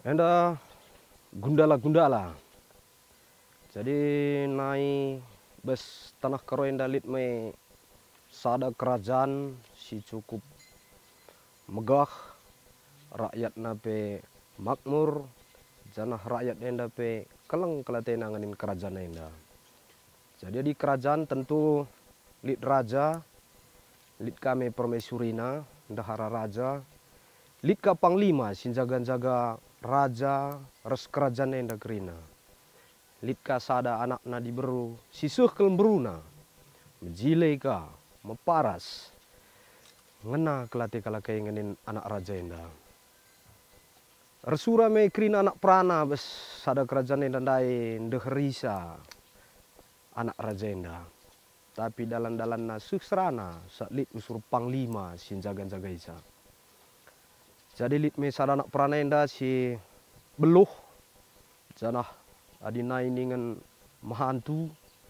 Enda gundala-gundala. Jadi nai bes tanah karo enda lit me sada kerajaan si cukup megah, rakyat nape makmur, janah rakyat enda pe keleng kelatena nganin kerajaan enda. Jadi di kerajaan tentu lit raja, lit kame permaisurina, ndahara raja, lit ka panglima sin jaga-jaga raja res kerajaan enda kerina. Lit ka sada anak na diberu sisuh kelemberuna, menjilai ka, meparas, ngena kelate kalakai nganin anak raja enda. Resura me kerina anak prana bes sada kerajaan enda dai ndeherisa anak raja enda. Tapi dalan-dalan na susrana lit usur panglima sin jaga-jaga isa. Jadi lit me sada anak prana enda si beluh janah adina iningan mahantu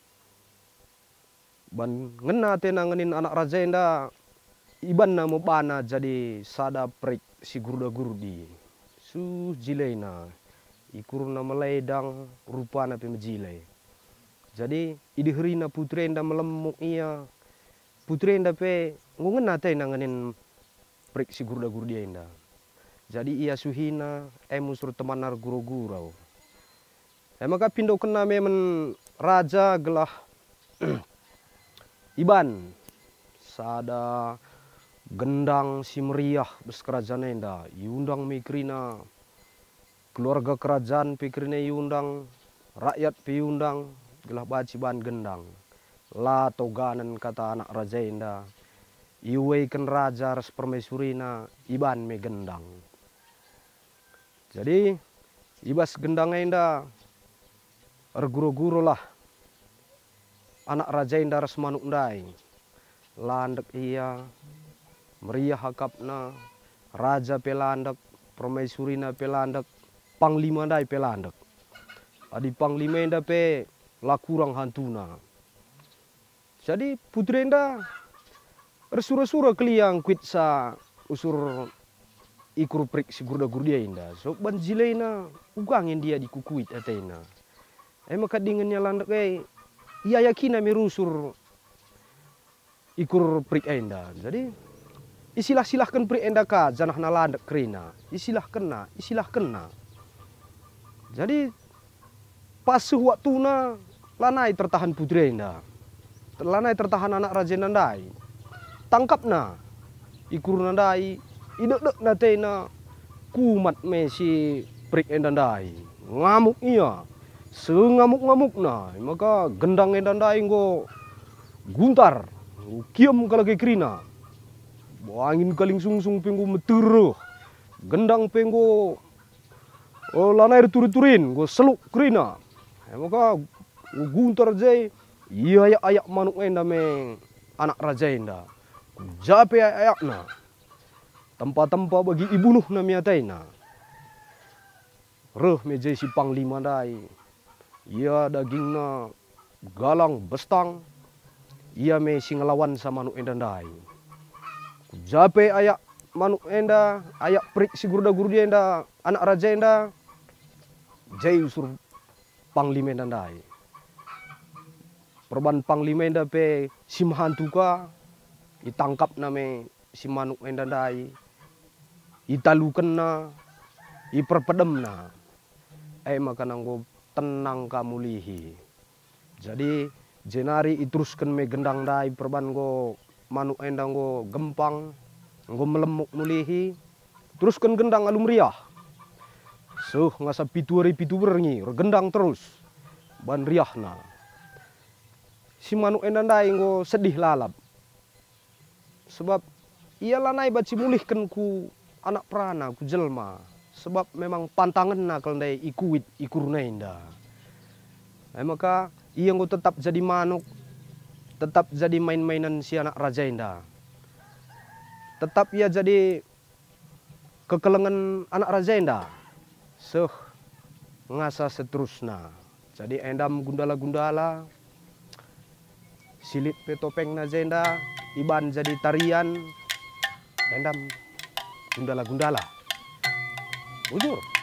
ban ngena tena nganin anak raja enda iban na mobana jadi sada prik si gurda-gurdi su jileina ikurna meledang rupana pe mejilai. Jadi idiherina putri enda melemuk ia putri enda pe ngungena tena nganin prik si gurda-gurdi enda. Jadi ia suhina musur temanar guru-gurau. Maka pindo kena memen raja gelah iban sada gendang si meriah bes kerajaan enda iundang mikrina keluarga kerajaan pikrina iundang rakyat piundang gelah baciban gendang la toganan kata anak raja enda iweiken raja res permaisurina iban me gendang. Jadi ibas gendang enda erguru-guru lah anak raja enda res manuk ndai landek ia meriah hakapna raja pelandek permaisurina pelandek panglima ndai pelandek adi panglima enda pe lakurang hantuna. Jadi putri enda resura-sura keliang kuit sa usur ikur prik si gurda-gurdia enda so banjileina ugangin dia dikukuit atena. Maka dingannya landek ia yakina merusur ikur prik enda. Jadi isilah-silahkan prik enda ka janah na landek kerina. Isilah kena. Jadi pas waktuna lanai tertahan putri enda. Lanai tertahan anak raja nandai. Tangkap na ikur nandai idek-dek na tena kumat me si prik enda ndai. Ngamuk ia. Sengamuk-ngamuk na maka gendang enda ndai nggo guntar kiam kalake krina angin kaling sungsung penggo meteruh gendang penggo lanai turi-turin nggo seluk krina maka guntar jai iya ayak manuk enda me anak raja enda jape ayakna tempat-tempat bagi ibunuh na miataina reh me jai si panglima ndai. Ia dagingna galang bestang, ia me singelawan sama manuk enda ndai. Jape ayak manuk enda, ayak prik si gurda-gurdi enda, anak raja enda, jai usur panglima enda ndai. Perban panglima enda pe si mahantuka, itangkap name si manuk enda ndai, italuken na, iperpedem na, maka nanggo tenang kamu lihi. Jadi jenari iteruskan me gendang dai perban go manuk endang go gempang go melemuk mulihi teruskan gendang alum riah. Ngasa pitu berngi gendang terus ban riahna. Si manuk endang dai go sedih lalap. Sebab ia lanai baci mulihkan ku anak prana ku jelma. Sebab memang pantangan na kalau ndai ikuit ikurna enda. Maka ia nggo tetap jadi manuk, tetap jadi main-mainan si anak raja enda. Tetap ia jadi kekelengan anak raja enda. Ngasa seterusna. Jadi endam gundala-gundala, silit pe topeng na jenda, iban jadi tarian, endam gundala-gundala. Bujur.